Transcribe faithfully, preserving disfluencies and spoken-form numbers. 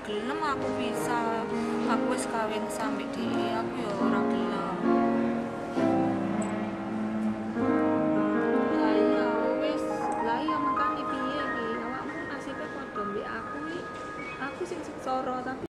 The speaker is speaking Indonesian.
gelem aku bisa. Aku wis kawin sampe dhewe, aku ya ora gelem. Lah iya wis, lah iya makane piye iki? Awakmu nasibe padha mbek aku iki. Aku sing sengsara tapi